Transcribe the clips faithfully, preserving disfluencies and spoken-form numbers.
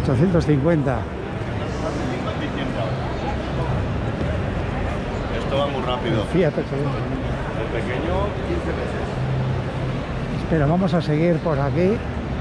ochocientos cincuenta. Esto va muy rápido. Fiat ochocientos. El pequeño, quince meses. Espera, vamos a seguir por aquí.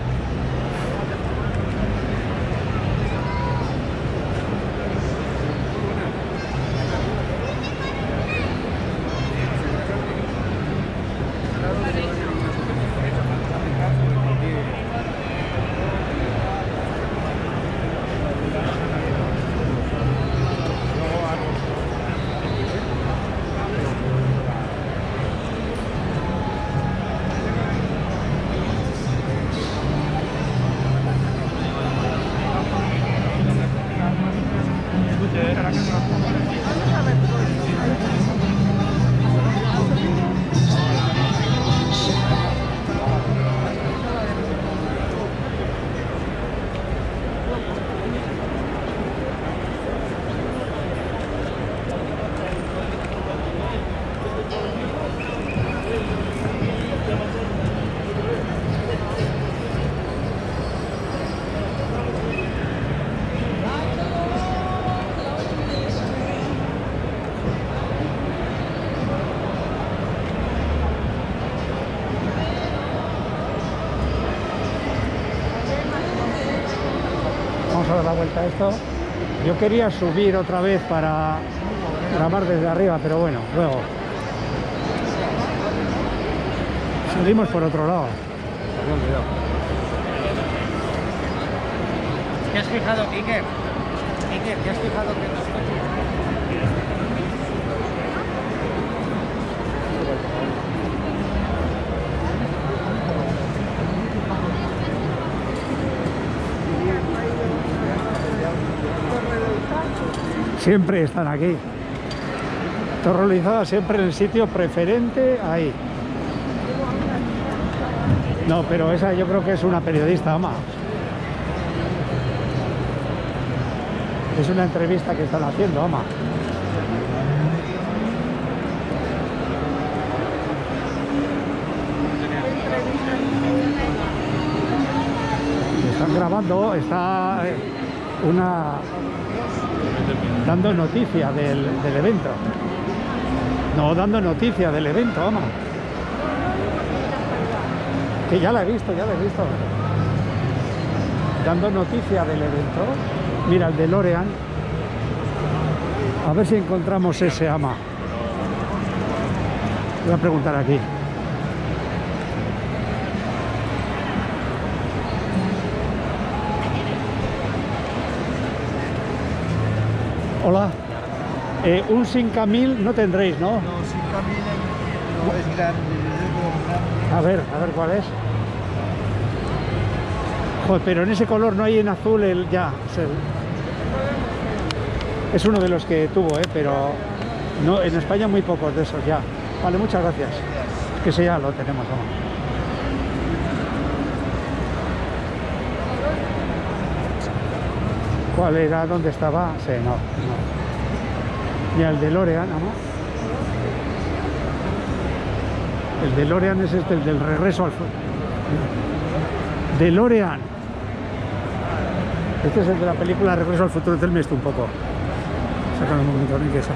Vamos a dar la vuelta a esto. Yo quería subir otra vez para grabar desde arriba, pero bueno, luego salimos por otro lado. ¿Te has fijado, Iker? Iker, ¿te has fijado que los coches... Siempre están aquí. Torrolizada siempre en el sitio preferente, ahí. No, pero esa yo creo que es una periodista, ama. Es una entrevista que están haciendo, ama. Están grabando, está una... dando noticia del, del evento. No, dando noticia del evento, vamos. Que ya la he visto, ya la he visto. Dando noticia del evento. Mira, el DeLorean. A ver si encontramos ese, ama. Voy a preguntar aquí. Hola. Eh, un cinco mil no tendréis, ¿no? No, cinco mil no es grande. A ver, a ver cuál es. Joder, pero en ese color no hay en azul el ya. Es, el, es uno de los que tuvo, ¿eh? Pero no, en España muy pocos de esos ya. Vale, muchas gracias. Que ese ya lo tenemos, vamos. ¿Cuál era? ¿Dónde estaba? Sí, no, no. Y el DeLorean, ¿no? El DeLorean es este, el del regreso al futuro. DeLorean. Este es el de la película Regreso al futuro. Del esto un poco. Sacan un momento, ¿no? Que eso.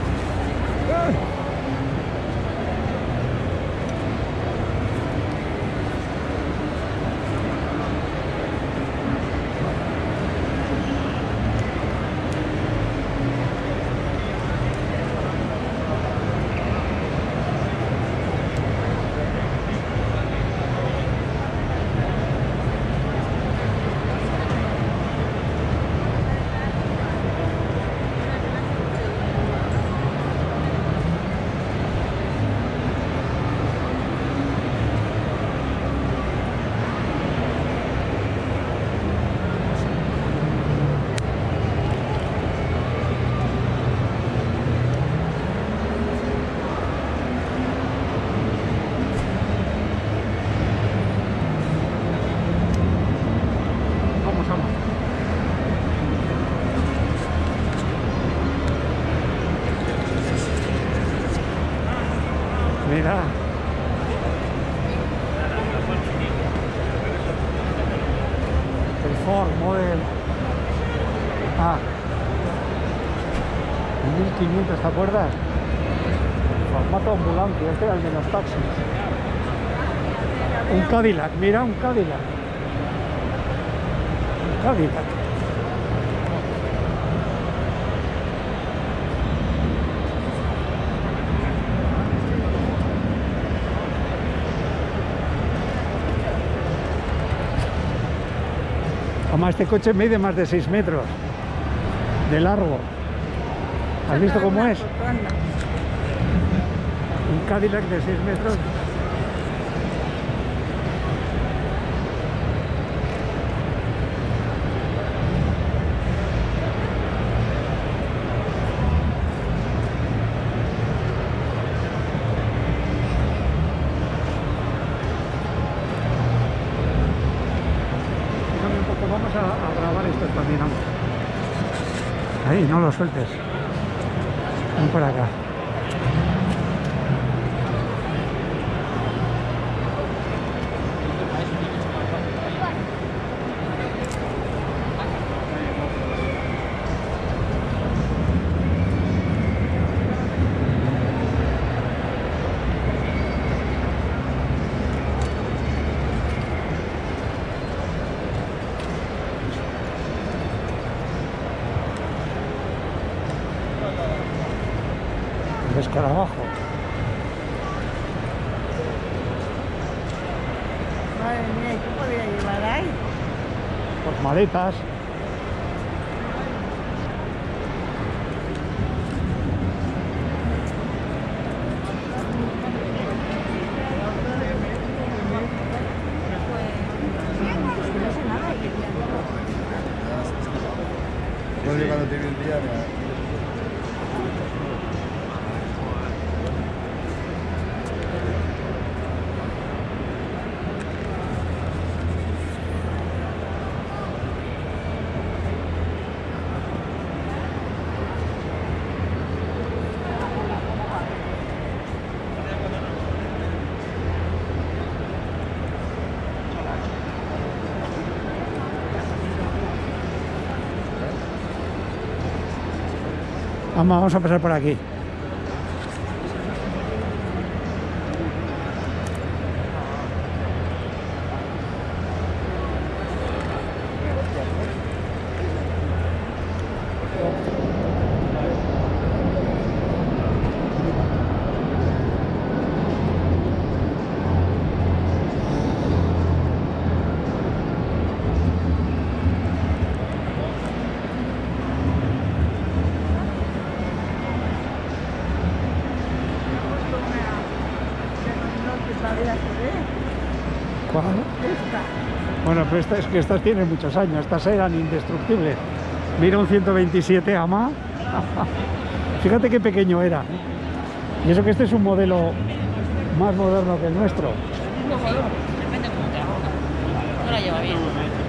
Mira. El Ford Model Ah. mil quinientos, ¿te acuerdas? Formato ambulancia, este era el de los taxis. Un Cadillac, mira, un Cadillac. Un Cadillac. Además, este coche mide más de seis metros de largo. ¿Has visto cómo es? Un Cadillac de seis metros. Vamos a, a grabar esto también. Ahí, no lo sueltes. Ven por acá. El escarabajo. Madre mía, ¿qué podría llevar ahí? Pues maletas. Yo cuando te vi el día, me... Vamos, vamos a pasar por aquí. ¿Cuál? Esta. Bueno, pero esta, es que estas tienen muchos años, estas eran indestructibles. Mira un ciento veintisiete AMA. Fíjate qué pequeño era. Y eso que este es un modelo más moderno que el nuestro. Depende cómo te la pongas. No la lleva bien.